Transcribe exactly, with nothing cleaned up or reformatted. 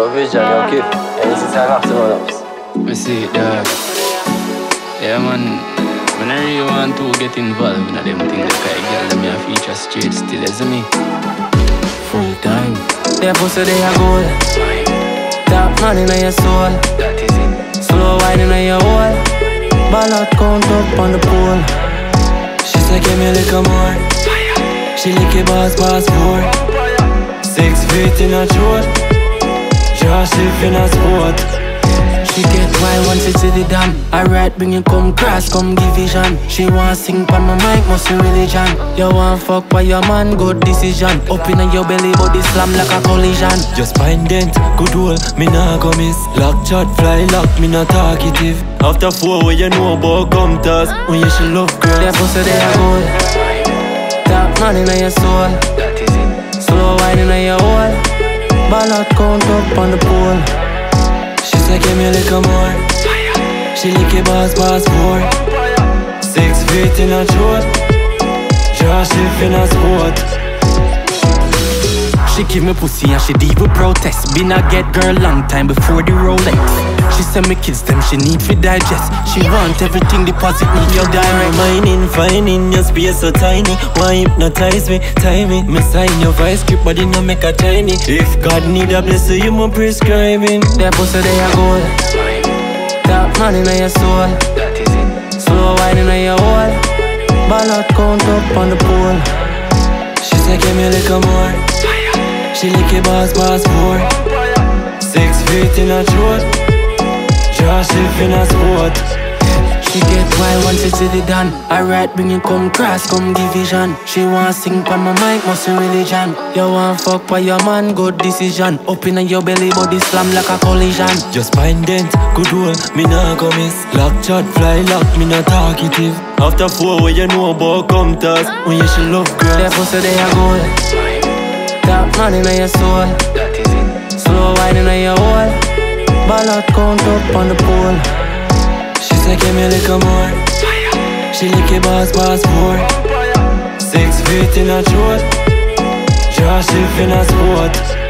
Lvxdan, yo kif. And this is how I have to run ups. I see it, dog. Yeah, man. When I really want to get involved in them things, like I get them a feature straight still, isn't me? Full time. Yeah, pussy, they are gold. Top man in your soul. That is it. Slow wine in your hole. Ball out, count up on the pool. She said, give me a little more. She lick your boss, boss four. Six feet in a throat. Josh if in a sport. She get wild once it's in the dam. Alright, bring you come cross, come give vision. She want sing pan my mic, must be religion. You want fuck by your man, good decision. Up in your belly, body slam like a collision. Just find dent, good hole, me nah go miss. Lock shot, fly lock, me not talkative. After four, what you know about come toss. When you should love girl, yeah, pussy they are gold. Top man in your soul. That is it. Slow wine in your hole. Ball out, count up on the pool. She said, give me a little more. She lick your boss, boss four. Six feet in a throat. Josh if in a sport. She give me pussy and she deep with protest. Been a get girl long time before the Rolex. She said me kids them she need for digest. She want everything deposit me your direct. Mining, finding your space so tiny. Why hypnotize me, tie me. Me sign your vice script but it no make a tiny. If God need a blessing you mo prescribing. That pussy they are gold. Top man in your soul. That is it. Slow wine in your hole. Ball out, count up on the pool. She said give me a little more. She lick your boss, boss four. Six feet in a throat. Josh if in a sport. She get wild once it's in the done. Alright, bring you come cross, come give vision. She want sing pan my mic, must be religion. You want fuck by your man, good decision. Up in your belly, body slam like a collision. Just find dent, good hole, me nah go miss. Lock shot, fly lock, me not talkative. After four, what you know about come toss. When you should love girl, yeah, pussy they are gold. Top man in your soul. That is it. Slow wine in your hole. Ball out, count up on the pool. She said give me a little more. She lick your boss, boss four. Six feet in a throat. Josh if in a sport.